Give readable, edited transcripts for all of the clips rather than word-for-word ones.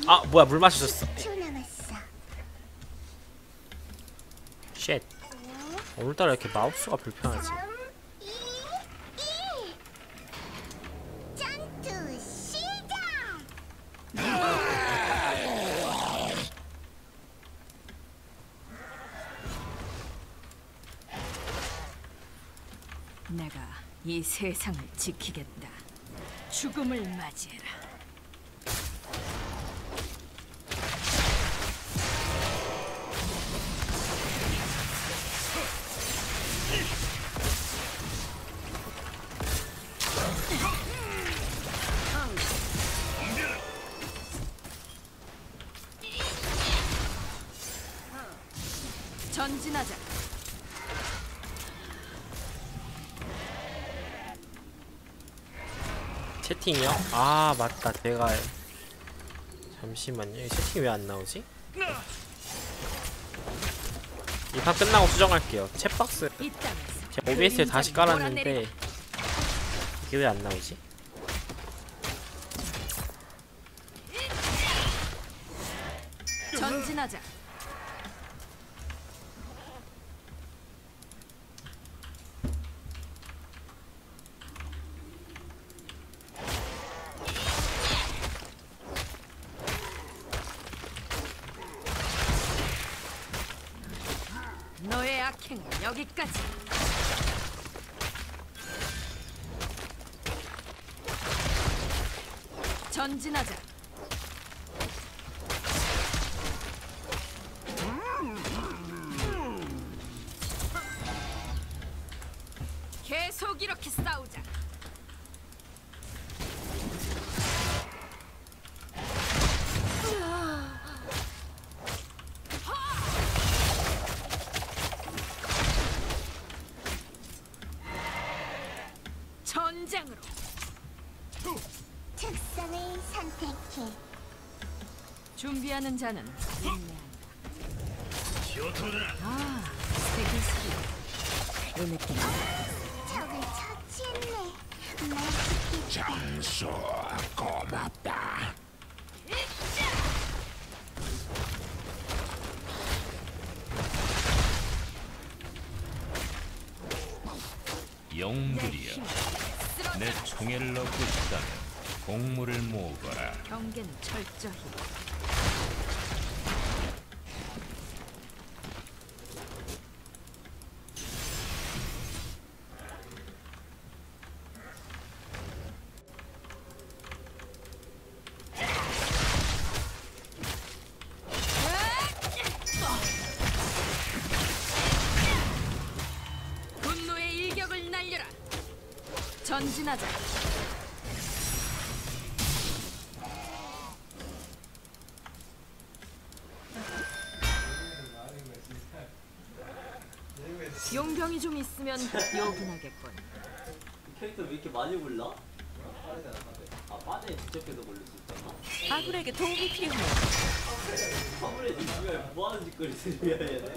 아 뭐야 물 마셨어. 쉣. 오늘따라 이렇게 마우스가 불편하지. 내가 이 세상을 지키겠다. 죽음을 맞이해라. 전진하자. 채팅이요? 아 맞다 제가 잠시만요. 이 채팅이 왜 안 나오지? 이 판 끝나고 수정할게요. 챗박스 제가 OBS에 다시 깔았는데 이게 왜 안 나오지? 전진하자. 너의 악행은 여기까지. 전진하자. 계속 이렇게 싸우자. 전장으로. 특성을 선택해. 준비하는 자는 인내한다. 아, 스테기스키. 그 느낌. 적을 처치했네. 날 지키겠다. 장수 고맙다. 영들이여, 내 총애를 얻고 싶다면 공물을 모으거라. 경계는 철저히. 분노의 일격을 날려라. 전진하자. 용병이 좀 있으면 요긴하겠군. 캐릭터 왜 이렇게 많이 몰라? 아 빠데 직접해서 고를 수 있잖아. 아굴에게 도움이 필요해. 화물에 지금 뭐하는 짓거리 들려야 돼.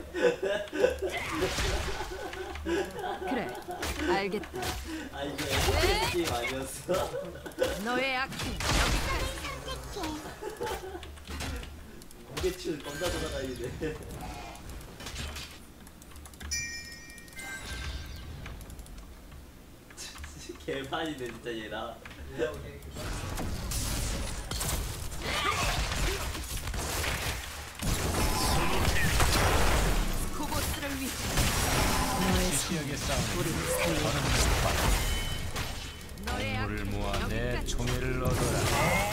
그래, 알겠다. 아 이거 FPS 게임 아니었어? 너의 악행 여기까지. 무게추 겁나 돌아다니네. 개판이네 진짜 얘랑. 코보스를 위해 너의 시시하게 싸우는 우리를 살려. 너의 공물을 악행 모아 내 여기까지. 총애를 얻어라.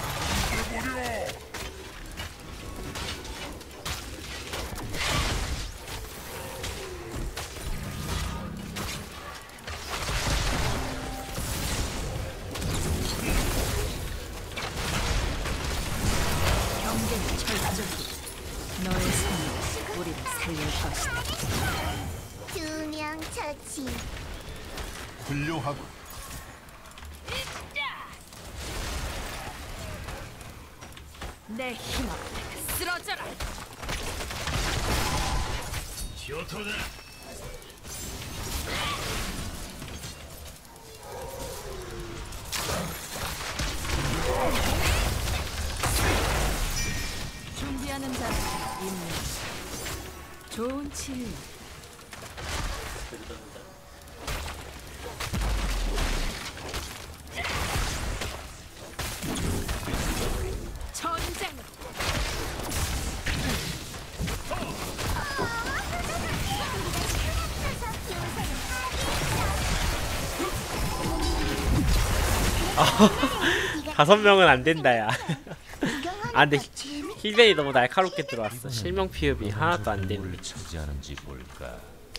경계는 철저히. 너의 손이 우리를 살릴 것이다. 두 명 처치. 훌륭하군. 내 힘 앞에 쓰러져라. 좋은 치료. 전쟁으로. 다섯 명은 안 된다 야. 아 근데 힐벤이 너무 날카롭게 들어왔어. 실명 피흡이 하나도 안 되네. 뭘 차지하는지 볼까.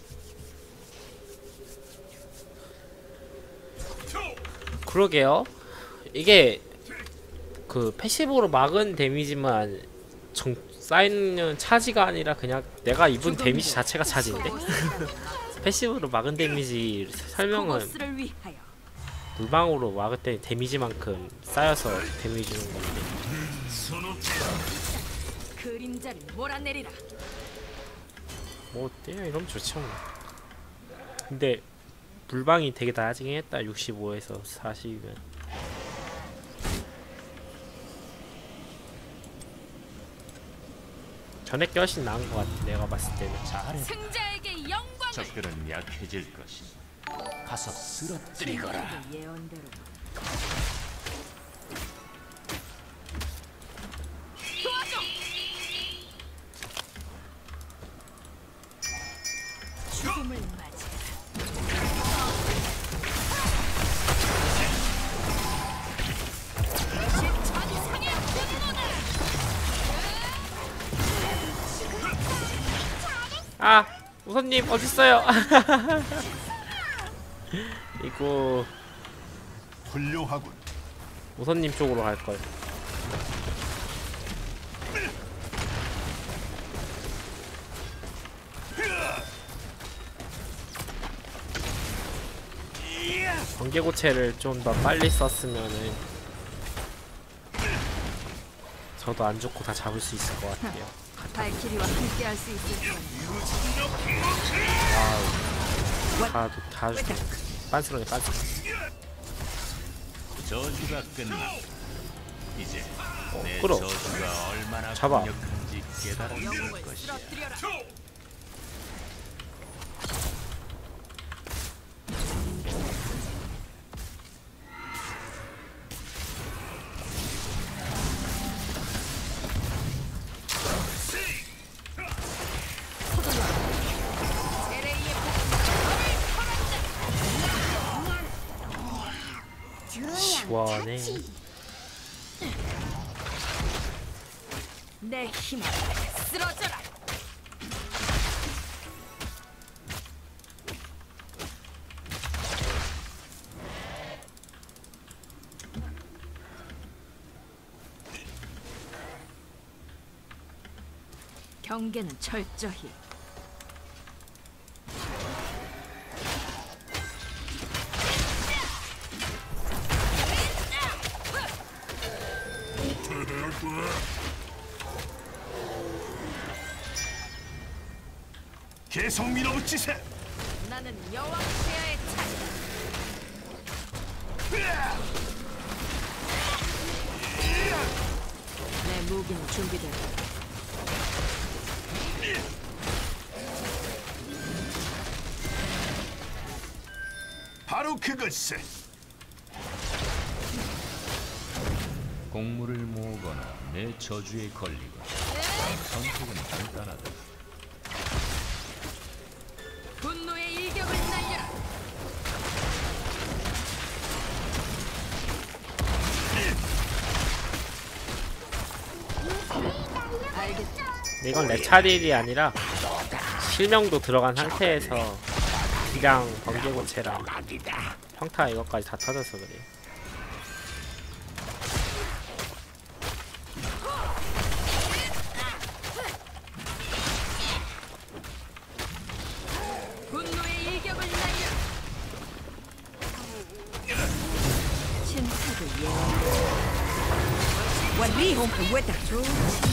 그러게요. 이게 그 패시브로 막은 데미지만 쌓이는 차지가 아니라 그냥 내가 입은 데미지 자체가 차지인데? 패시브로 막은 데미지 설명은 코보스를 위하여. 물방으로 막을 때 데미지만큼 쌓여서 데미지 주는 건데. 그림자를 몰아내리라. 뭐 어때요? 이러면 좋죠 뭐. 근데 물방이 되게 나아지긴 했다. 65에서 40이면. 전에 게 훨씬 나은 것 같아. 내가 봤을 때는. 승자에게 영광을. 적들은 약해질 것이다. 가서 쓰러뜨리거라. 예언대로. 도와줘. 죽음을 맞이해라. 전상의 분노다. 아! 우선님 어딨어요? 이거 훌륭하군. 우선님 쪽으로 갈걸. 번개고체를 좀 더 빨리 썼으면은 저도 안 죽고 다 잡을 수 있을 것 같아요. 발키리와 함께 할 수 있을 거야. 다 죽어. 빤스러네 빤스. 저주가 끝나. 이제 내 끌어. 저주가 얼마나 잡아. 강력한지 깨달을 영웅을 것이야. 쓰러뜨려라. 시원해. 내 힘을 쓰러져라. 경계는 철저히. 계속 밀어붙이세. 나는 여왕 폐하의 차지. 내 무기는 준비되었다. 바로 그것을. 공물을 모으거나 내 저주에 걸리거나 선택은 간단하다. 분노의 일격을 날려라. 알겠다. 근데 이건 내 차딜이 아니라 실명도 들어간 상태에서 기량 번개고체랑 평타 이것까지 다 터져서 그래요. 분노의 일격을 날려라. 침착을 예언. 완리홈 왜다 좋은.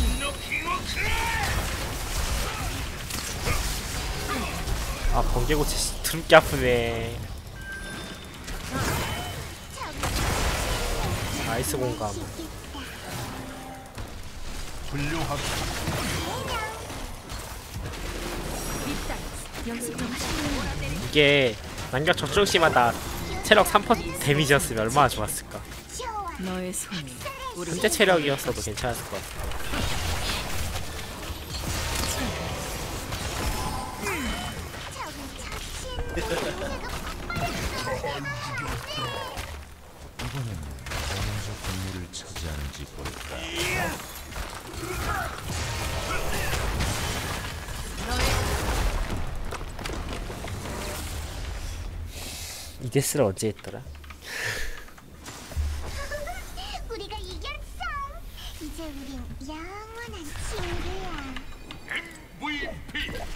아 번개고체 드럽게 아프네. 나이스 공감. 훌륭하군. 연습 좀 시키는 이게 만격 적중시마다 체력 3% 데미지였으면 얼마나 좋았을까. 좋아. 너의 손이 우리 현재 체력이었어도 괜찮았을 것 같아. 적을 처치했네. 이번엔 어느 저 동물을 차지하는지 볼까. 이 데스를 언제 했더라? 우리가 이겼어. 이제 우린 영원한 친구야. MVP